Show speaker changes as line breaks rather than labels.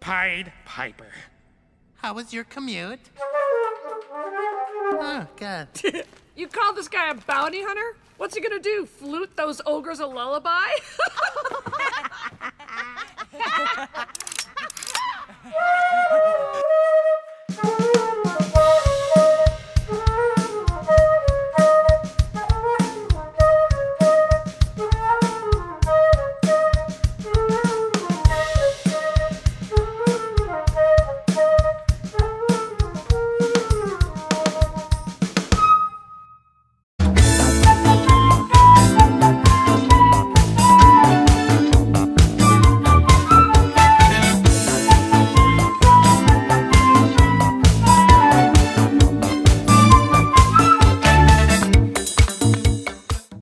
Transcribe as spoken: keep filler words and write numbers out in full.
Pied Piper.
How was your commute? Oh, God.
You call this guy a bounty hunter? What's he gonna do, flute those ogres a lullaby?